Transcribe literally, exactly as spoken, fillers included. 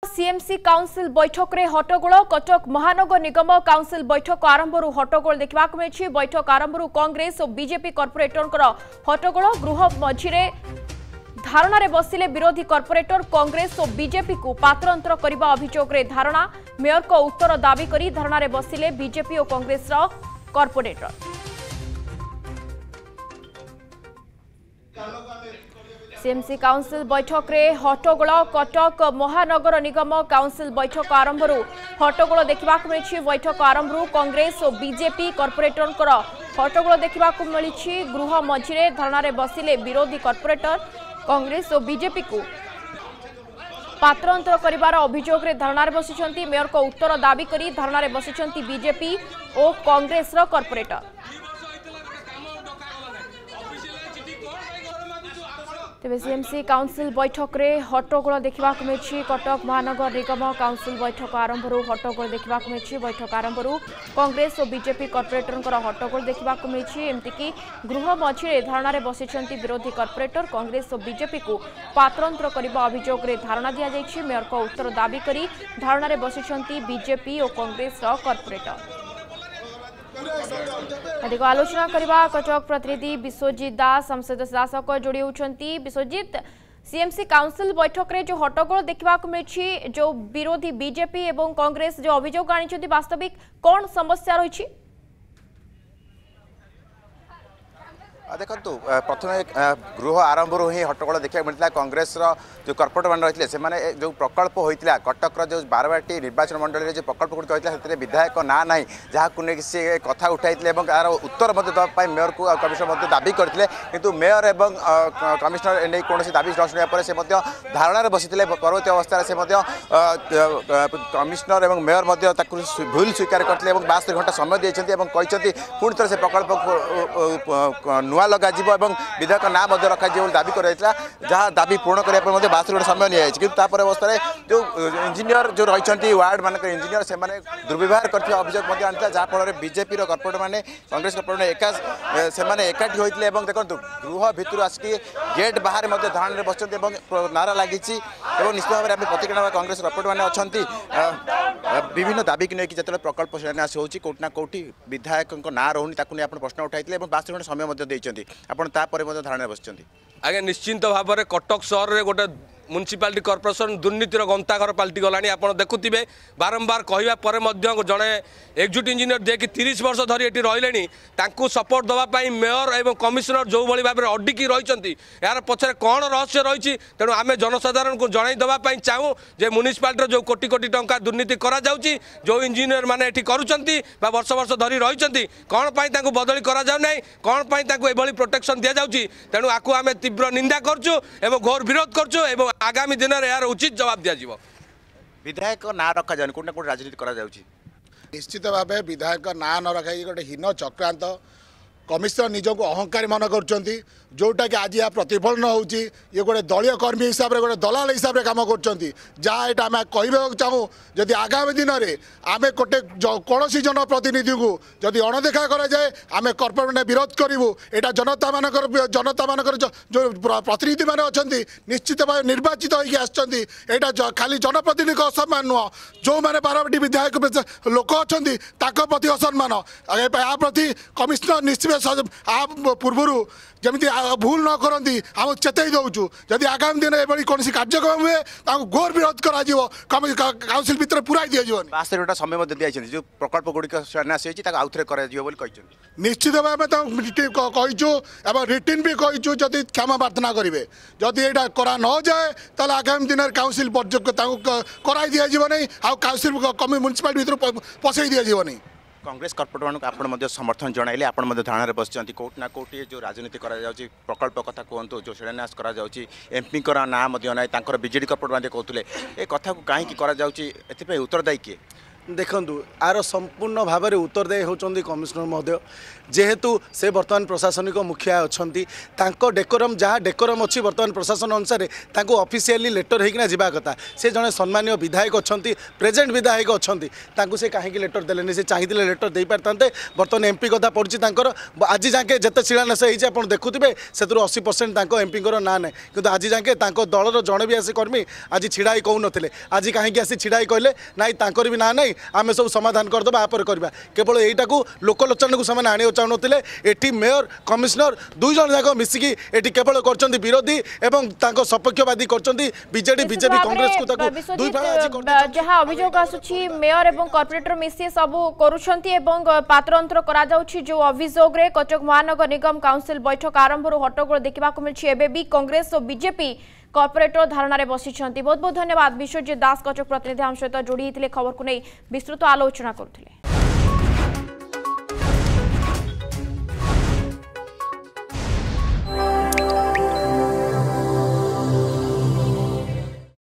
CMC council बैठक रे हट्टगोल कटक महानगर निगम काउंसिल बैठक आरंभ हट्टगोल देखा मिली। बैठक आरंभ कांग्रेस और बीजेपी कॉर्पोरेटर हट्टगोल गृह मझिरे धारणा रे बसिले विरोधी कॉर्पोरेटर कांग्रेस और बीजेपी को पात्र अंतर करने अभियोग रे धारणा मेयर को उत्तर दाबी करी धारणा रे बसिले बीजेपी और कांग्रेस कॉर्पोरेटर। सीएमसी काउंसिल बैठक रे हट्टगोल कटक महानगर निगम काउंसिल बैठक आरंभ हट्टगोल देखा मिली। बैठक आरंभ कांग्रेस और बीजेपी कॉर्पोरेटर हट्टगोल देखा मिली। गृह मझिरे धारणा रे बसिले विरोधी कॉर्पोरेटर कांग्रेस और बीजेपी को पात्र अंतर कर अभियोग रे धारणा रे बसिछंती। मेयर को उत्तर दाबी करी धारणा रे बसिछंती बीजेपी और कांग्रेस रो कॉर्पोरेटर। तेज सीएमसी काउंसिल बैठक रे हट्टगोल देखा मिली। कटक महानगर निगम काउंसिल बैठक आरंभ हट्टगोल देखा मिली। बैठक आरंभ कांग्रेस और बीजेपी कॉर्पोरेटर हट्टगोल देखा मिली। एमतीक गृह मझिरे धारणा रे बसिछंती विरोधी कॉर्पोरेटर कांग्रेस और बीजेपी को पात्रांतर करने अभियोग रे धारणा दि जाइछि। मेयर को उत्तर दाबी करी धारणा रे बसिछंती बीजेपी और कांग्रेस कॉर्पोरेटर। अधिक आलोचना करबा कटक प्रतिनिधि विश्वजीत दास संसद शासक जोड़ी होती। विश्वजीत, सीएमसी काउंसिल बैठक रे जो हट्टगोल देखा मिली, जो विरोधी बीजेपी एवं कांग्रेस जो अभियोग आनी वास्तविक कौन समस्या रही? देखो प्रथम गृह आरंभ ही हट्टगोल देखा मिलता। कांग्रेस जो कॉर्पोरेटर मान रही है जो प्रकल्प होता कटक जो बारवाटी निर्वाचन मंडल जो प्रकल्प गुड़िक होता है विधायक ना ना जहाँ नहीं सी कथा उठाई यार उत्तर देवाई मेयर को कमिशनर दाबी करते किंतु मेयर एवं कमिशनर नहीं कौन दाबी न शुणा से धारणा बसी परवर्ती अवस्था से कमिशनर और मेयर भूल स्वीकार करते बास्तरी घंटा समय देते कहते पुणी थे से प्रकल्प नुआ लगा विधायक ना रखा दाबी कर जहाँ दाबी पूर्ण करने बास्तरी समय नहीं कि अवस्था जो इंजीनियर जो रही वार्ड मान इंजीनियर से दुर्व्यवहार कर अभियोग आनी जहाँफल बीजेपी कॉर्पोरेटर मैंने कांग्रेस कॉर्पोरेटर एका से एकाठी होते देखो गृह भितर आसिक गेट बाहर धारणा बस नारा लगी निश्चित भाव में प्रतिक्रिया कांग्रेस कॉर्पोरेटर मैंने अच्छा विभिन्न दाबी की लेकिन जो प्रकल्प शिलान्यास होती कौटना कौटी विधायक ना रोनी नहीं प्रश्न उठाई बास्तरी घंटा समय देते धारणा बस आगे निश्चिंत भाव में कटक सहर में गोटे म्युनिसिपालिटी कॉर्पोरेशन दुर्नीतिर गंताघर पलटि गलानी। आप देखुवे बारंबार कहवा पर जड़े एक्जिक्यूटिव इंजीनियर जे कि तीस वर्ष धरी ये रही सपोर्ट देवाई मेयर और कमिशनर जो भाई भाव में अडिकी रही यार पछरे कौन रहस्य रही तेणु आम जनसाधारण को जन देवाई चाहूँ जे म्युनिसिपालिटी जो कोटी कोटी टंका दुर्नीति करा जो इंजीनियर मैंने ये करुँच वर्ष वर्ष धरी रही कौन पाई बदली करा कौन पाई प्रोटेक्शन दि जाऊँगी तेणु आपको आम तीव्र निंदा करूँ घोर विरोध करूँ आगामी दिन में यार उचित जवाब दिया। विधायक ना रखा जाए कौट कौट राजनीति करा निश्चित भाव विधायक ना न रखा गोटे हीन चक्रांत कमिशनर निजक अहंकारी मन कर जोटा कि आज यह प्रतिफलन होची ये गोटे दलीय कर्मी हिसाब से गोटे दलाल हिसाब से कम कर कह चाहूँ जदि आगामी दिन में आम गोटे कौन जनप्रतिनिधि को जदि अणदेखा कराए आम कॉर्पोरेट मैंने विरोध करूँ यहाँ जनता मान जनता मान जो प्रतिनिधि मैंने अच्छा निश्चित भाव निर्वाचित होता खाली जनप्रतिनिधि असम्मान नुह जो मैंने बारवाटी विधायक लोक अच्छा प्रति असम्मान या प्रति कमिशनर निश्चित पूर्व जमी भूल न करती आम चेतई दौचु जदि आगामी दिन ये कौन कार्यक्रम हुए घोर विरोध काउंसिल भितर पुराई दि जाए बास्तरी घंटा समय दिखाई जो प्रकल्प गुड़िक शिलान्यास होती निश्चित भाव में कहीचु रिटिन भी कहीचु जदि क्षमा प्रार्थना करेंगे जदि यहाँ करा न जाए तो आगामी दिन काउंसिल कराई दि जाए आ काउंसिल म्युनिसिपालिटी भर पसई दि जाए। कांग्रेस कॉर्पोरेटर आप समर्थन जन आप धारणा बस कौट ना कौटी जो राजनीति करा प्रकल्प कथा कहतु जो शिलान्यास एमपी ना ना बीजेडी कॉर्पोरेटर कहते ए कथा को कहीं उत्तरदायी किए देखु आर संपूर्ण भाव में उत्तरदायी होती कमिशनर महोदय जेहेतु से बर्तमान प्रशासनिक मुखिया अच्छा डेकोरम जहाँ डेकोरम अच्छी बर्तमान प्रशासन अनुसार ऑफिशियली लेटर होना जावा कथा से जड़े सम्मानीय विधायक अच्छा प्रेजेंट विधायक अच्छा से कहीं लेटर देले से चाहिए लेटर दे पारते बर्तमान एमपी कथा पड़ी आज जाके जिते शिलान्यास होती देखुए से अशी परसेंट एमपी ना ना कि आज जाके दलर जड़े भी आसी कर्मी आज छिड़ाई कहून आज कहीं आसी छिड़ाई कहले ना भी ना ना आम सब समाधान करदे आपर करवा केवल यहीटा लोकलोचन को ସେମାନେ ଆଣିବାକୁ ଚାହୁଁନଥିଲେ ଏଠି ମେୟର କମିଶନର ଦୁଇ ଜଣ ଯାକ ମିଶିକି ଏଠି କେବଳ କରିଛନ୍ତି ବିରୋଧୀ ଏବଂ ତାଙ୍କ ସପକ୍ଷବାଦୀ କରିଛନ୍ତି ବିଜେଡି ବିଜେପି କଂଗ୍ରେସକୁ ତାକୁ ଦୁଇ ଫାଳ ଆଜି କରିଛନ୍ତି ଯାହା ଅଭିଯୋଗ ଆସୁଛି ମେୟର ଏବଂ କର୍ପୋରେଟର ମିଶି ସବୁ କରୁଛନ୍ତି ଏବଂ ପାତ୍ରଅନ୍ତର କରାଯାଉଛି ଯେଉଁ ଅଭିଯୋଗରେ କଟକ ମହାନଗର ନିଗମ କାଉନସିଲ ବୈଠକ ଆରମ୍ଭରୁ ହଟ୍ଟଗୋଳ ଦେଖିବାକୁ ମିଳିଛି ଏବେ ବି କଂଗ୍ରେସ ଓ ବିଜେପି कॉर्पोरेटर धारणा बसिଛନ୍ତି बहुत बहुत धन्यवाद विश्वजीत दास कटक प्रतिनिधि आम सहित जोड़ी खबर को नहीं विस्तृत आलोचना करुଥିଲେ।